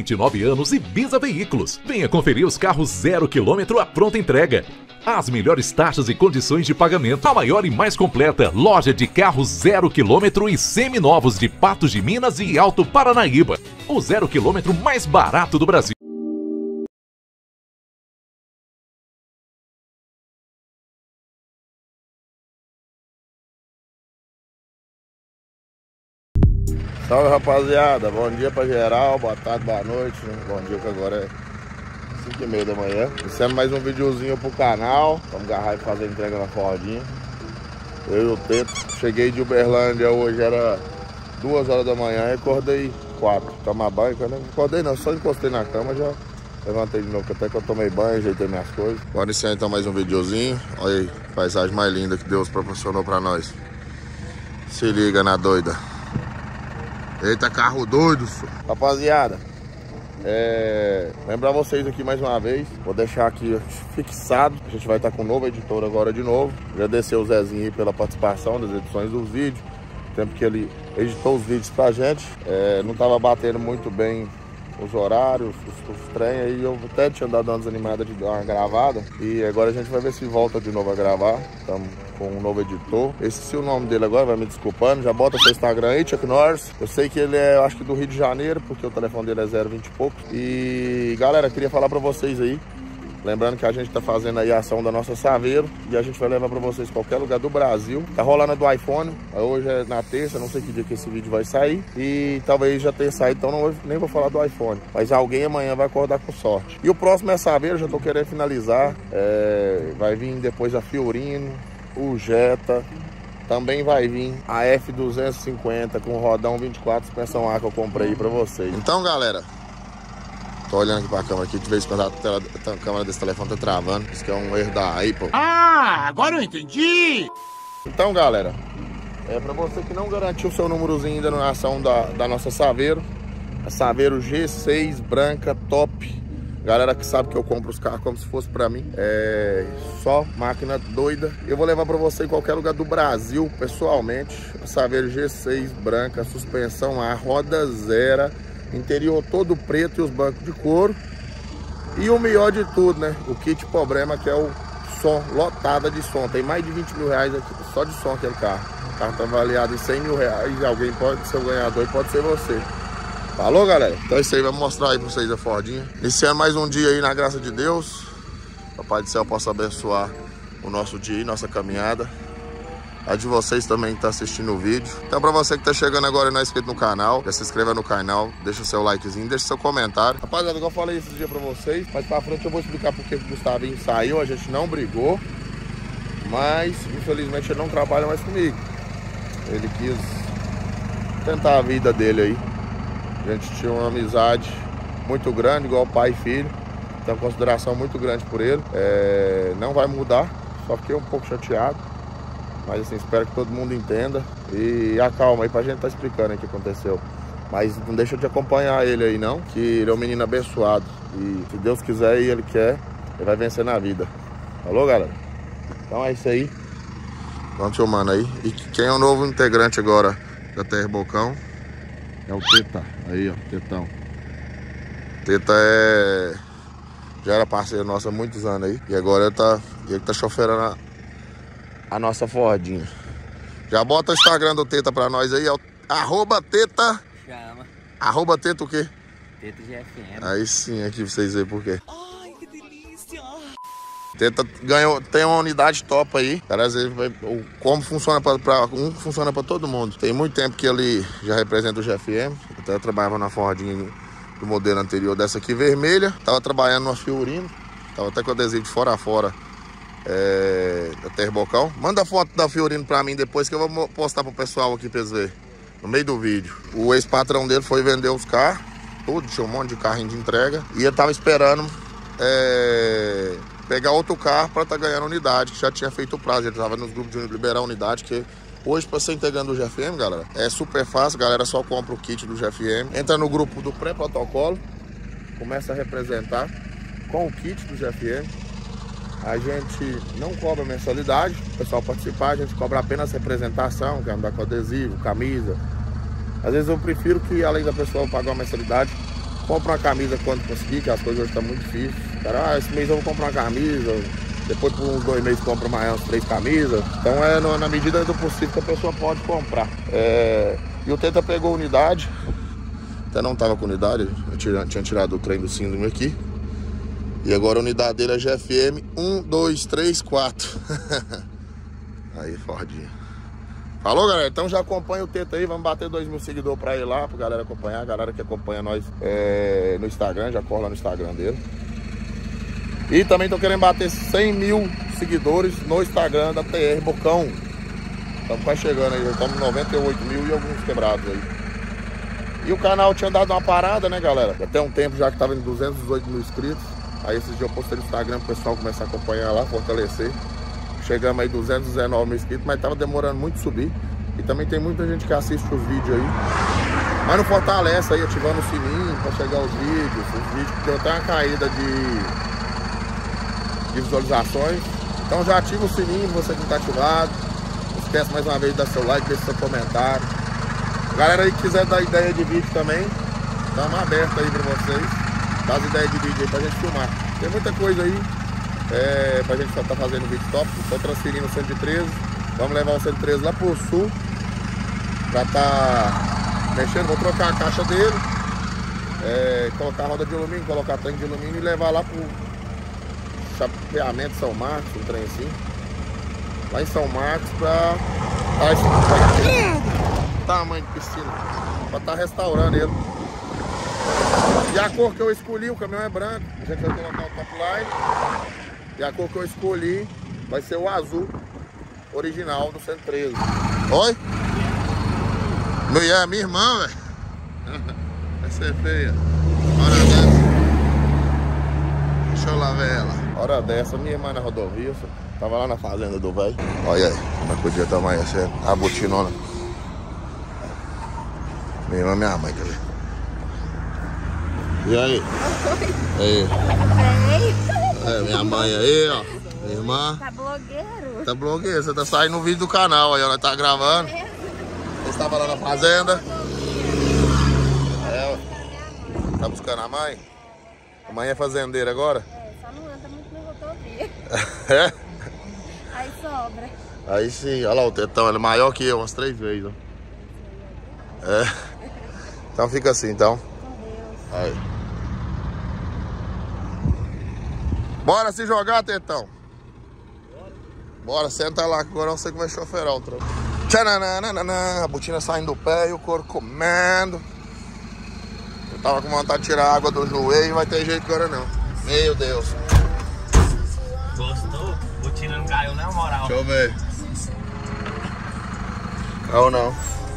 29 anos e Bisa Veículos. Venha conferir os carros 0 km à pronta entrega. As melhores taxas e condições de pagamento. A maior e mais completa loja de carros 0 km e seminovos de Patos de Minas e Alto Paranaíba. O 0 km mais barato do Brasil. Salve, rapaziada, bom dia pra geral, boa tarde, boa noite, né? Bom dia que agora é 5h30 da manhã. Iniciando mais um videozinho pro canal. Vamos agarrar e fazer a entrega na Fordinha. Eu e o Teto. Cheguei de Uberlândia hoje, era 2 horas da manhã e acordei 4. Tomar banho, eu não acordei não, só encostei na cama, já levantei de novo, até que eu tomei banho, ajeitei minhas coisas. Bora iniciar então mais um videozinho. Olha aí, paisagem mais linda que Deus proporcionou pra nós. Se liga na doida. Eita, carro doido, senhor. Rapaziada, lembrar vocês aqui mais uma vez, vou deixar aqui fixado, a gente vai estar com um novo editor agora de novo. Agradecer o Zezinho aí pela participação das edições dos vídeos, o tempo que ele editou os vídeos pra gente. Não tava batendo muito bem os horários, os trem, aí eu até tinha dado uma desanimada de dar uma gravada. E agora a gente vai ver se volta de novo a gravar. Estamos com um novo editor. Esqueci o nome dele agora, vai me desculpando. Já bota seu Instagram aí, Chuck Norris. Eu sei que ele é, acho que do Rio de Janeiro, porque o telefone dele é 020 e pouco. E galera, queria falar pra vocês aí, lembrando que a gente tá fazendo aí a ação da nossa Saveiro e a gente vai levar pra vocês qualquer lugar do Brasil. Tá rolando a do iPhone, hoje é na terça, não sei que dia que esse vídeo vai sair. E talvez já tenha saído, então nem vou falar do iPhone. Mas alguém amanhã vai acordar com sorte. E o próximo é Saveiro, já tô querendo finalizar. Vai vir depois a Fiorino, o Jetta. Também vai vir a F250 com rodão 24 suspensão A que eu comprei pra vocês. Então galera, tô olhando aqui pra câmera aqui, de vez em quando a câmera desse telefone tá travando. Isso que é um erro da Apple. Ah, agora eu entendi! Então, galera, pra você que não garantiu o seu númerozinho ainda na ação da nossa Saveiro, a Saveiro G6 branca, top. Galera que sabe que eu compro os carros como se fosse pra mim. Só máquina doida. Eu vou levar pra você em qualquer lugar do Brasil, pessoalmente. A Saveiro G6 branca, suspensão A, roda zero. Interior todo preto e os bancos de couro. E o melhor de tudo, né? O kit problema, que é o som, lotada de som. Tem mais de 20 mil reais aqui só de som aquele carro. O carro tá avaliado em 100 mil reais e alguém pode ser o ganhador e pode ser você. Falou, galera? Então é isso aí, vamos mostrar aí pra vocês a Fordinha. Iniciando mais um dia aí na graça de Deus. Papai do céu possa abençoar o nosso dia e nossa caminhada. A de vocês também que tá assistindo o vídeo. Então pra você que tá chegando agora e não é inscrito no canal, já se inscreva no canal, deixa o seu likezinho, deixa o seu comentário. Rapaziada, igual eu falei esse dia pra vocês, mas pra frente eu vou explicar porque o Gustavinho saiu, a gente não brigou, mas infelizmente ele não trabalha mais comigo. Ele quis tentar a vida dele aí. A gente tinha uma amizade muito grande, igual pai e filho. Tenho uma consideração muito grande por ele. Não vai mudar, só fiquei um pouco chateado. Mas assim, espero que todo mundo entenda. E acalma aí pra gente tá explicando o que aconteceu. Mas não deixa de acompanhar ele aí não, que ele é um menino abençoado. E se Deus quiser e ele quer, ele vai vencer na vida. Falou, galera? Então é isso aí. Vamos filmando aí. E quem é o novo integrante agora da Terra Bocão? É o Teta. Aí, ó, Tetão. Teta já era parceiro nosso há muitos anos aí. E agora ele tá choferando a nossa Fordinha. Já bota o Instagram do Teta pra nós aí, é o @Teta. Chama. @Teta o quê? Teta GFM. Aí sim, aqui pra vocês verem por quê. Ai, que delícia! Teta tem uma unidade top aí. Cara, às vezes como funciona funciona pra todo mundo. Tem muito tempo que ele já representa o GFM. Até trabalhava na Fordinha do modelo anterior dessa aqui, vermelha. Tava trabalhando numa Fiorino. Tava até com adesivo de fora a fora. Da Terra Bocão. Manda a foto da Fiorino pra mim depois que eu vou postar pro pessoal aqui pra eles verem. No meio do vídeo. O ex-patrão dele foi vender os carros. Tudo, tinha um monte de carrinho de entrega. E ele tava esperando pegar outro carro pra tá ganhando unidade, que já tinha feito o prazo. Ele tava nos grupos de liberar a unidade, que hoje pra ser integrando do GFM, galera, é super fácil. A galera só compra o kit do GFM. Entra no grupo do pré-protocolo. Começa a representar com o kit do GFM. A gente não cobra mensalidade, o pessoal participar, a gente cobra apenas representação, que é andar com adesivo, camisa. Às vezes eu prefiro que, além da pessoa pagar uma mensalidade, compra uma camisa quando conseguir, que as coisas hoje estão muito difíceis. Cara, esse mês eu vou comprar uma camisa, depois por uns 2 meses compra mais umas 3 camisas. Então é na medida do possível que a pessoa pode comprar. E o Teta pegou unidade, até não tava com unidade, eu tinha tirado o trem do síndrome aqui. E agora a unidade dele é GFM 1, 2, 3, 4. Aí, Fordinho. Falou, galera? Então já acompanha o Teta aí. Vamos bater 2.000 seguidores pra ele lá, pra galera acompanhar. A galera que acompanha nós no Instagram, já corre lá no Instagram dele. E também tô querendo bater 100.000 seguidores no Instagram da TR Bocão. Estamos quase chegando aí, já estamos 98.000 e alguns quebrados aí. E o canal tinha dado uma parada, né, galera? Até um tempo já que tava em 218.000 inscritos. Aí esses dias eu postei no Instagram pro pessoal começar a acompanhar lá, fortalecer. Chegamos aí 219.000 inscritos, mas tava demorando muito subir. E também tem muita gente que assiste os vídeos aí. Mas não fortalece aí, ativando o sininho pra chegar os vídeos que deu até uma caída de visualizações. Então já ativa o sininho, você que não tá ativado. Não esquece mais uma vez de dar seu like, deixa seu comentário. Galera aí que quiser dar ideia de vídeo também, estamos abertos aí pra vocês. Dá as ideias de vídeo aí pra gente filmar. Tem muita coisa aí pra gente estar fazendo vídeo top. Estou transferindo o 113. Vamos levar o 113 lá pro sul pra tá mexendo. Vou trocar a caixa dele, colocar a roda de alumínio, colocar tanque de alumínio e levar lá pro chapeamento São Marcos, um trem assim. Lá em São Marcos pra tamanho de piscina, pra tá restaurando ele. E a cor que eu escolhi, o caminhão é branco, a gente vai colocar o top line. E a cor que eu escolhi vai ser o azul original do 113. Oi? Não é minha irmã, velho. Vai ser feia. Hora dessa. Deixa eu lá ver ela. Hora dessa, minha irmã na rodovia, tava lá na fazenda do velho. Olha aí, como é que o dia tá amanhecendo. A botinona. Minha irmã, minha mãe, quer ver? E aí? Aí. Minha mãe aí, ó. Minha irmã. Tá blogueiro? Tá blogueiro, você tá saindo no vídeo do canal aí, ó. Nós tá gravando. Você estava lá na fazenda. Tá buscando a mãe? A mãe é fazendeira agora? Só não anda muito na rodovia. É? Aí sobra. Aí sim, olha lá o tetão, ele é maior que eu, umas 3 vezes, ó. Então fica assim, então. Aí. Bora se jogar, tetão. Bora, senta lá que agora você que vai choferar o trampo. Tchananana, a botina saindo do pé e o couro comendo. Eu tava com vontade de tirar a água do joelho, vai ter jeito agora não. Meu Deus. Gostou? Botina não caiu, na moral. Deixa eu ver. Caiu não.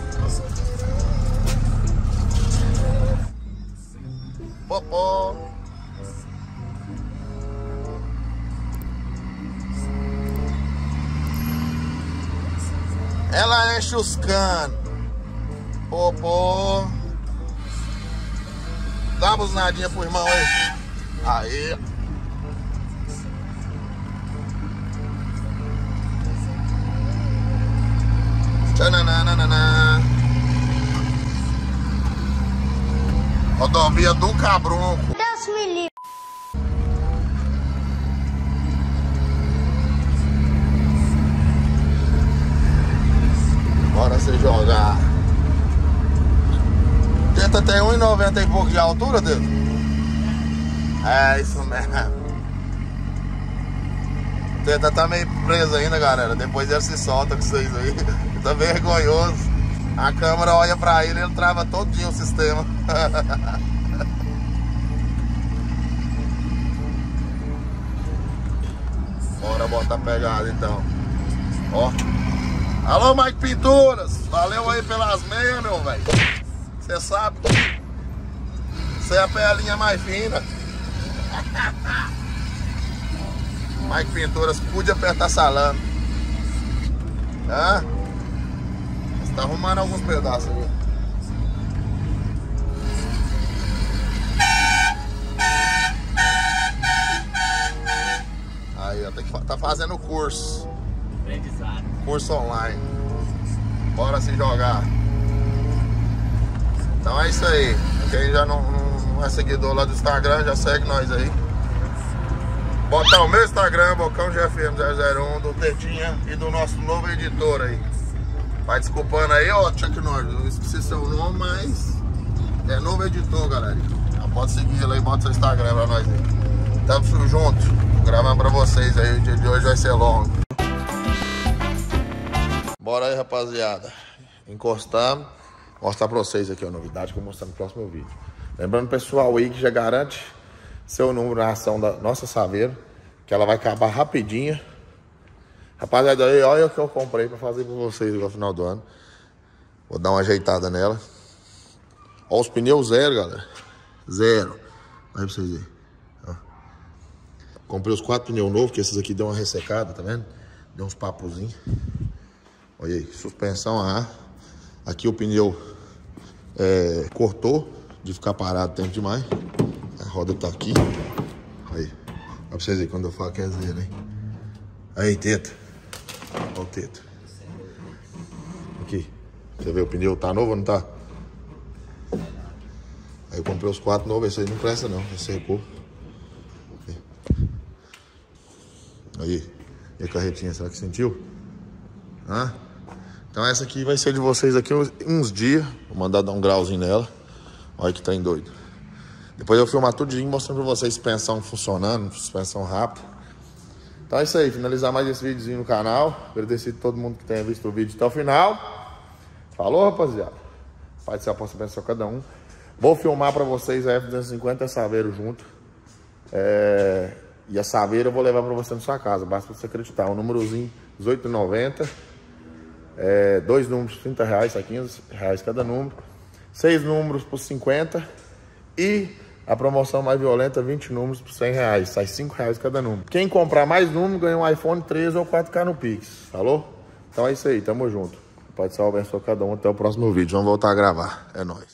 Popó. Ela enche os canos. Popó. Dá uma buzinadinha pro irmão aí. Aí. Tchananana. Rodovia do Cabronco. Deus me livre. Bora se jogar. Teta tem 1,90 e pouco de altura, Teta? É isso mesmo. Teta tá meio preso ainda, galera. Depois ele se solta com vocês aí. Tá vergonhoso. A câmera olha pra ele e ele trava todinho o sistema. Bora botar a pegada então. Ó. Alô, Mike Pinturas. Valeu aí pelas meias, meu velho. Você sabe. Você é a pelinha mais fina. Mike Pinturas, pude apertar salame. Hã? Você tá arrumando alguns pedaços ali. Aí, ó, tá fazendo curso. Aprendizado. Curso online. Bora se jogar. Então é isso aí. Quem já não não é seguidor lá do Instagram, já segue nós aí. Botar o meu Instagram, Bocão GFM001, do Tetinha e do nosso novo editor aí. Vai desculpando aí, ó, Chuck Norris, eu esqueci seu nome, mas é novo editor, galera. Já pode seguir ele aí, bota seu Instagram pra nós aí. Tamo junto, gravando pra vocês aí, o dia de hoje vai ser longo. Bora aí, rapaziada. Encostamos. Mostrar pra vocês aqui a novidade que eu vou mostrar no próximo vídeo. Lembrando, pessoal, aí que já garante seu número na ação da nossa Saveiro, que ela vai acabar rapidinho. Rapaziada, aí, olha o que eu comprei pra fazer pra vocês no final do ano. Vou dar uma ajeitada nela. Ó, os pneus zero, galera. Zero. Olha pra vocês verem. Ó. Comprei os 4 pneus novos, que esses aqui deu uma ressecada, tá vendo? Deu uns papozinhos. Olha aí, suspensão a ar. Aqui o pneu cortou de ficar parado tempo demais. A roda tá aqui. Aí. Olha pra vocês aí quando eu falo que é zero, hein? Aí, teta. Olha o teto. Aqui. Você vê, o pneu tá novo ou não tá? Aí eu comprei os 4 novos. Esse aí não presta não. Esse secou. Aí. E a carretinha, será que sentiu? Hã? Então essa aqui vai ser de vocês aqui uns dias. Vou mandar dar um grauzinho nela. Olha que trem doido. Depois eu vou filmar tudinho mostrando pra vocês suspensão funcionando, suspensão rápida. Então é isso aí, finalizar mais esse videozinho no canal. Agradecer a todo mundo que tenha visto o vídeo até o final. Falou, rapaziada. Pai do céu, possa abençoar cada um. Vou filmar pra vocês a F250 e a Saveiro junto. E a Saveiro eu vou levar pra você na sua casa. Basta você acreditar. O númerozinho R$18,90. 2 números por R$30, tá? R$15 cada número. 6 números por R$50. E a promoção mais violenta, 20 números por R$100. Sai R$5 cada número. Quem comprar mais número ganha um iPhone 13 ou 4K no Pix. Falou? Então é isso aí, tamo junto. Pode ser abençoar cada um. Até o próximo vídeo. Vamos voltar a gravar. É nóis.